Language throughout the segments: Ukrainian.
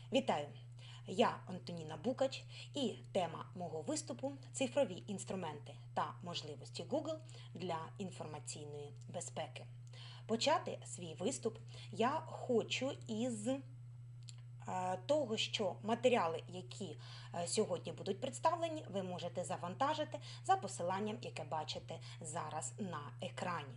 Вітаю! Я Антоніна Букач і тема мого виступу – цифрові інструменти та можливості Google для інформаційної безпеки. Почати свій виступ я хочу із того, що матеріали, які сьогодні будуть представлені, ви можете завантажити за посиланням, яке бачите зараз на екрані.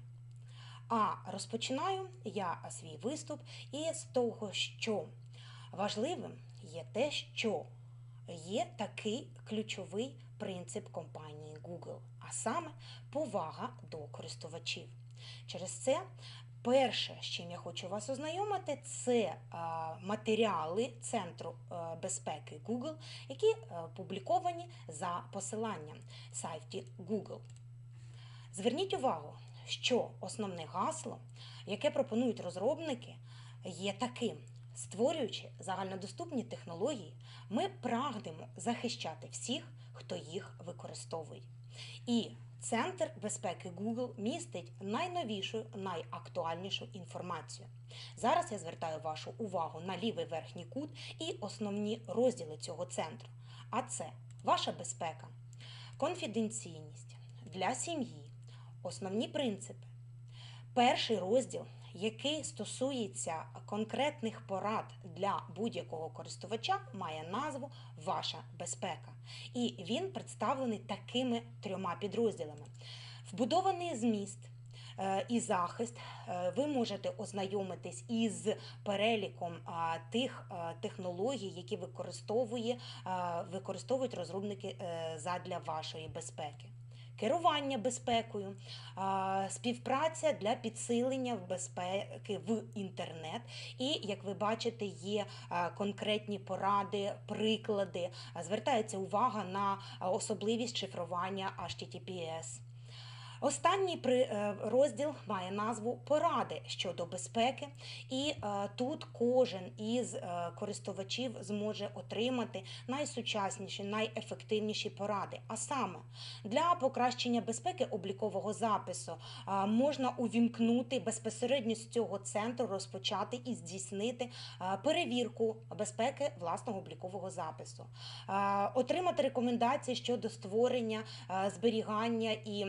А розпочинаю я свій виступ із того, що важливим є те, що є такий ключовий принцип компанії Google, а саме повага до користувачів. Через це перше, з чим я хочу вас ознайомити, це матеріали Центру безпеки Google, які опубліковані за посиланням сайті Google. Зверніть увагу, що основне гасло, яке пропонують розробники, є таким: створюючи загальнодоступні технології, ми прагнемо захищати всіх, хто їх використовує. І Центр безпеки Google містить найновішу, найактуальнішу інформацію. Зараз я звертаю вашу увагу на лівий верхній кут і основні розділи цього центру. А це ваша безпека, конфіденційність для сім'ї, основні принципи. Перший розділ, який стосується конкретних порад для будь-якого користувача, має назву «Ваша безпека». І він представлений такими трьома підрозділами. Вбудований зміст і захист, ви можете ознайомитись із переліком тих технологій, які використовують розробники задля вашої безпеки. Керування безпекою, співпраця для підсилення безпеки в інтернет. І, як ви бачите, є конкретні поради, приклади. Звертається увага на особливість шифрування HTTPS. Останній розділ має назву «Поради щодо безпеки», і тут кожен із користувачів зможе отримати найсучасніші, найефективніші поради. А саме, для покращення безпеки облікового запису можна увімкнути безпосередньо з цього центру, розпочати і здійснити перевірку безпеки власного облікового запису, отримати рекомендації щодо створення, зберігання і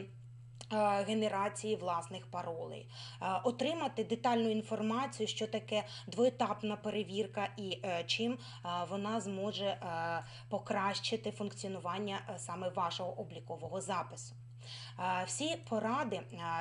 генерації власних паролей, отримати детальну інформацію, що таке двоетапна перевірка і чим вона зможе покращити функціонування саме вашого облікового запису. Всі поради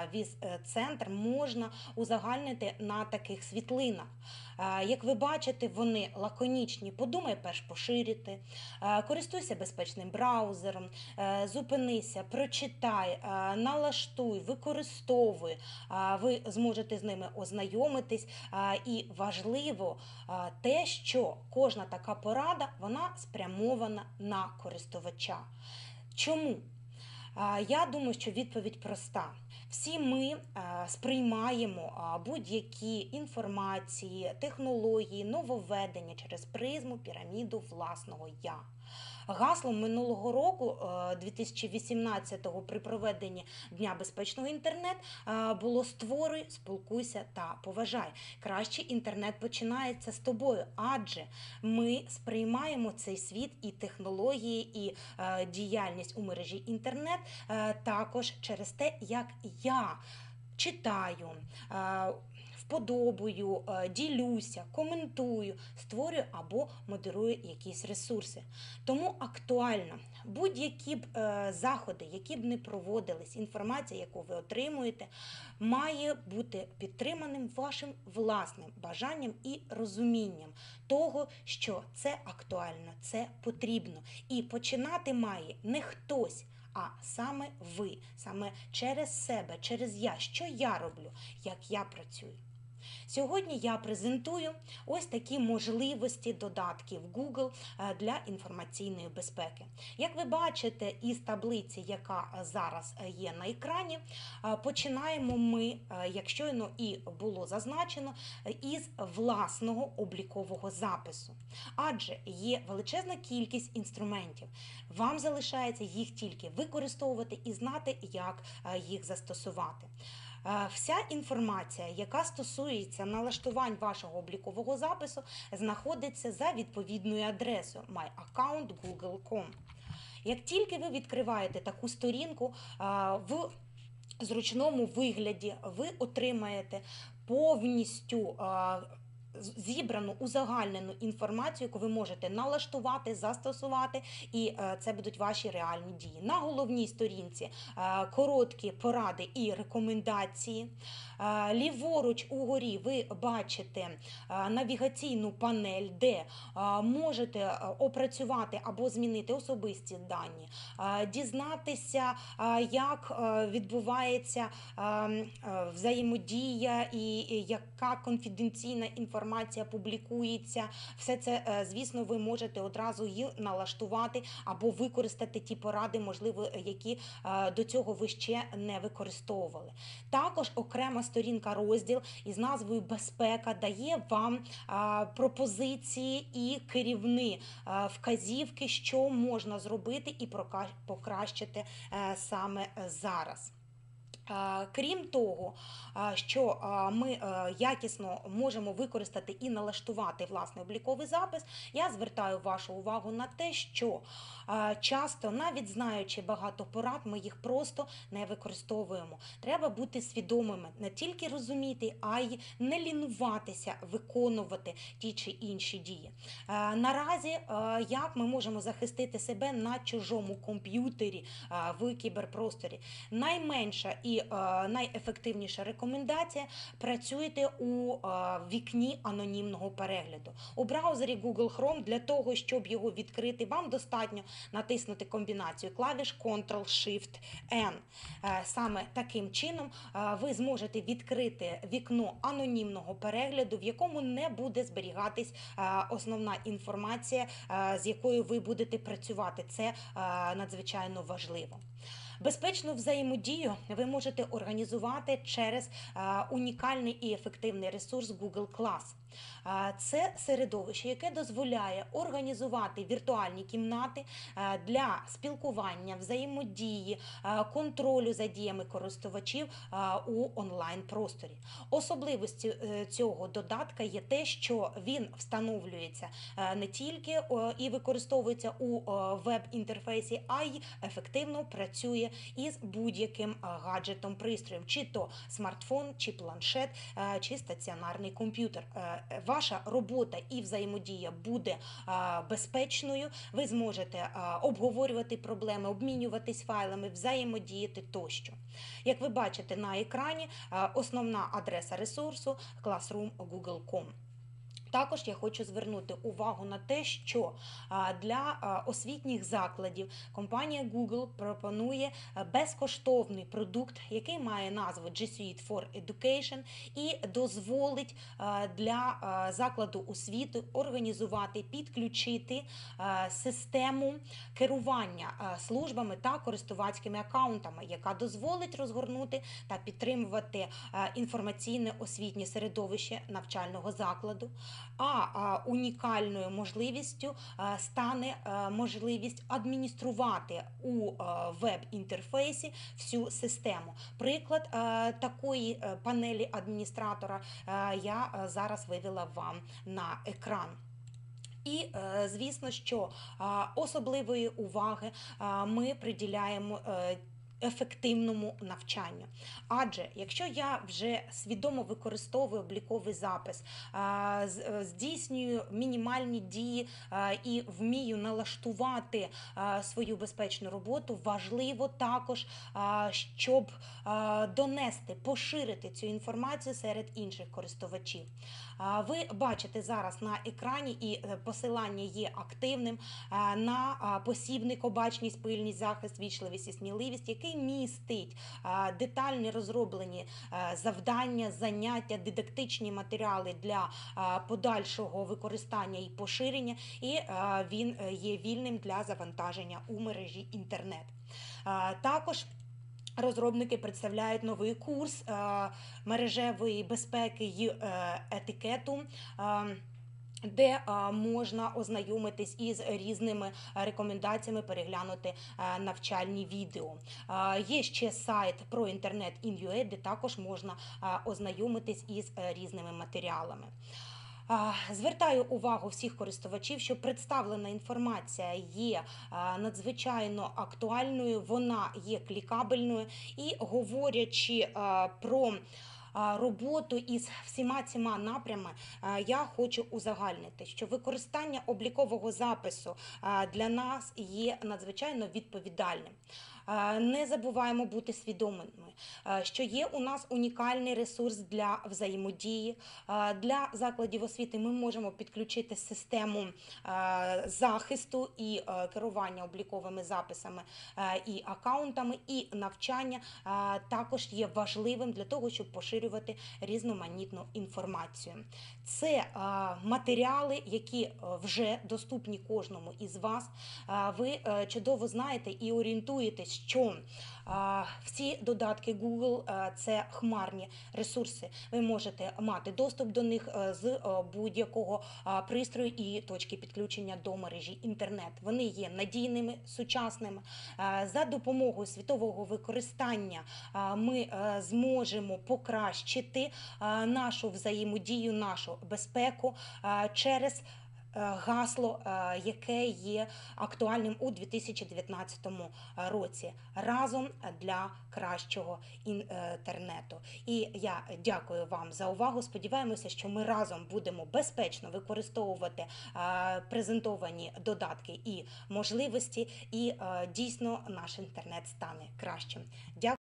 центр можна узагальнити на таких світлинах. Як ви бачите, вони лаконічні. Подумай перш поширити, користуйся безпечним браузером, зупинися, прочитай, налаштуй, використовуй. Ви зможете з ними ознайомитись. І важливо те, що кожна така порада, вона спрямована на користувача. Чому? Я думаю, що відповідь проста. Всі ми сприймаємо будь-які інформації, технології, нововведення через призму, піраміду власного «я». Гаслом минулого року, 2018-го, при проведенні Дня безпечного інтернет, було «Створи, спілкуйся та поважай». Кращий інтернет починається з тобою, адже ми сприймаємо цей світ і технології, і діяльність у мережі інтернет також через те, як я читаю, вподобаю, ділюся, коментую, створюю або модерую якісь ресурси. Тому актуально будь-які б заходи, які б не проводились, інформація, яку ви отримуєте, має бути підтриманим вашим власним бажанням і розумінням того, що це актуально, це потрібно. І починати має не хтось, а саме ви, саме через себе, через я, що я роблю, як я працюю. Сьогодні я презентую ось такі можливості додатків Google для інформаційної безпеки. Як ви бачите із таблиці, яка зараз є на екрані, починаємо ми, як щойно і було зазначено, із власного облікового запису. Адже є величезна кількість інструментів. Вам залишається їх тільки використовувати і знати, як їх застосувати. Вся інформація, яка стосується налаштувань вашого облікового запису, знаходиться за відповідною адресою myaccount.google.com. Як тільки ви відкриваєте таку сторінку, в зручному вигляді ви отримаєте повністю зібрану узагальнену інформацію, яку ви можете налаштувати, застосувати, і це будуть ваші реальні дії. На головній сторінці короткі поради і рекомендації. Ліворуч угорі ви бачите навігаційну панель, де можете опрацювати або змінити особисті дані, дізнатися, як відбувається взаємодія і яка конфіденційна інформація публікується. Все це, звісно, ви можете одразу її налаштувати або використати ті поради, можливо, які до цього ви ще не використовували. Також окрема сторінка, розділ із назвою «Безпека» дає вам пропозиції і керівні вказівки, що можна зробити і покращити саме зараз. Крім того, що ми якісно можемо використати і налаштувати власний обліковий запис, я звертаю вашу увагу на те, що часто, навіть знаючи багато порад, ми їх просто не використовуємо. Треба бути свідомими, не тільки розуміти, а й не лінуватися виконувати ті чи інші дії. Наразі, як ми можемо захистити себе на чужому комп'ютері в кіберпросторі? Найменша і найефективніша рекомендація – працюйте у вікні анонімного перегляду. У браузері Google Chrome для того, щоб його відкрити, вам достатньо натиснути комбінацію клавіш Ctrl-Shift-N. Саме таким чином ви зможете відкрити вікно анонімного перегляду, в якому не буде зберігатись основна інформація, з якою ви будете працювати. Це надзвичайно важливо. Безпечну взаємодію ви можете організувати через унікальний і ефективний ресурс Google Class. Це середовище, яке дозволяє організувати віртуальні кімнати для спілкування, взаємодії, контролю за діями користувачів у онлайн-просторі. Особливістю цього додатка є те, що він встановлюється не тільки і використовується у веб-інтерфейсі, а й ефективно працює із будь-яким гаджетом, пристроєм, чи то смартфон, чи планшет, чи стаціонарний комп'ютер. Ваша робота і взаємодія буде безпечною, ви зможете обговорювати проблеми, обмінюватись файлами, взаємодіяти тощо. Як ви бачите на екрані, основна адреса ресурсу – classroom.google.com. Також я хочу звернути увагу на те, що для освітніх закладів компанія Google пропонує безкоштовний продукт, який має назву G Suite for Education і дозволить для закладу освіти організувати, підключити систему керування службами та користувацькими акаунтами, яка дозволить розгорнути та підтримувати інформаційне освітнє середовище навчального закладу. А унікальною можливістю стане можливість адмініструвати у веб-інтерфейсі всю систему. Приклад такої панелі адміністратора я зараз вивела вам на екран. І, звісно, що особливої уваги ми приділяємо ефективному навчанню. Адже якщо я вже свідомо використовую обліковий запис, здійснюю мінімальні дії і вмію налаштувати свою безпечну роботу, важливо також, щоб донести, поширити цю інформацію серед інших користувачів. Ви бачите зараз на екрані, і посилання є активним, на посібник «Обачність, пильність, захист, вічливість і сміливість», який містить детальні розроблені завдання, заняття, дидактичні матеріали для подальшого використання і поширення, і він є вільним для завантаження у мережі інтернет. Також розробники представляють новий курс мережевої безпеки й етикету, де можна ознайомитись із різними рекомендаціями, переглянути навчальні відео. Є ще сайт про інтернет in.ua, де також можна ознайомитись із різними матеріалами. Звертаю увагу всіх користувачів, що представлена інформація є надзвичайно актуальною, вона є клікабельною, і говорячи про роботу із всіма цими напрямами, я хочу узагальнити, що використання облікового запису для нас є надзвичайно відповідальним. Не забуваємо бути свідомими, що є у нас унікальний ресурс для взаємодії. Для закладів освіти ми можемо підключити систему захисту і керування обліковими записами і акаунтами, і навчання також є важливим для того, щоб поширювати різноманітну інформацію. Це матеріали, які вже доступні кожному із вас. Ви чудово знаєте і орієнтуєтесь, що всі додатки Google – це хмарні ресурси. Ви можете мати доступ до них з будь-якого пристрою і точки підключення до мережі інтернет. Вони є надійними, сучасними. За допомогою світового використання ми зможемо покращити нашу взаємодію, нашу безпеку через гасло, яке є актуальним у 2019 році. Разом для кращого інтернету. І я дякую вам за увагу. Сподіваємося, що ми разом будемо безпечно використовувати презентовані додатки і можливості, і дійсно наш інтернет стане кращим. Дякую.